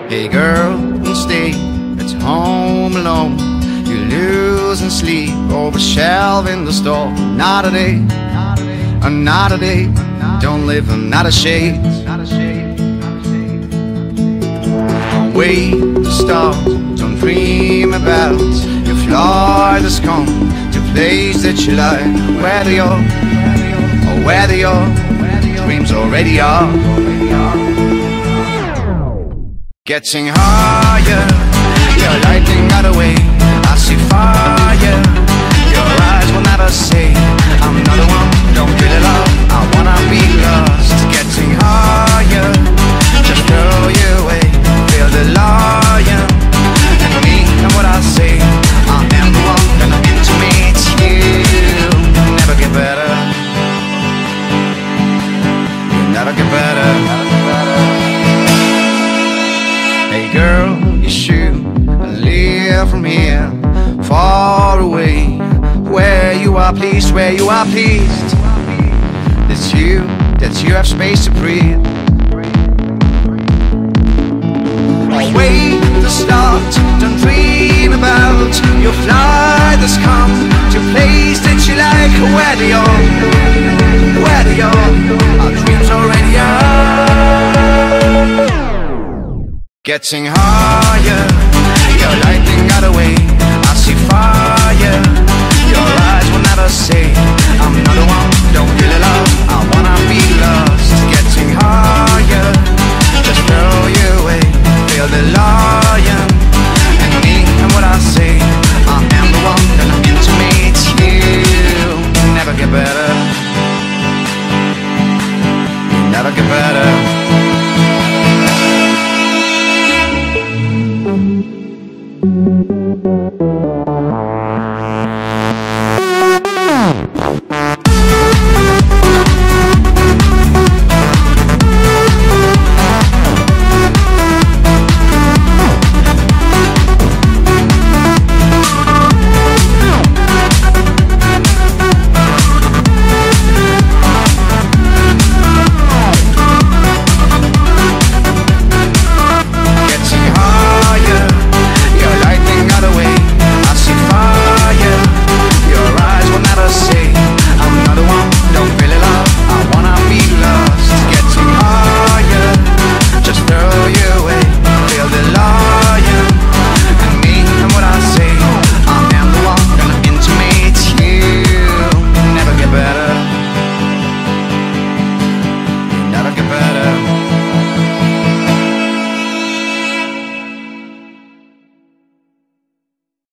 Hey girl, don't stay at home alone. You losing sleep over shelf in the store. Not a day, not a day. Don't live another shade. Wait to start, don't dream about your flight has come to a place that you like. Whether you're, or whether your dreams already are. Getting higher, your lightning got away. I see fire, your eyes will never say I'm not the one, don't feel it love, I wanna be lost. Getting higher, just throw you away. Feel the lion and me and what I say. I am the one and I'm into me, it's you. Never get better, you never get better. Hey girl, you should live from here, far away, where you are pleased, where you are pleased. That you have space to breathe. Wait to start, don't dream about your flight that's come to a place that you like. Where they are, our dreams already are. Getting higher, your lightning got away. I see fire, your eyes will never say I'm not the one, don't feel it love,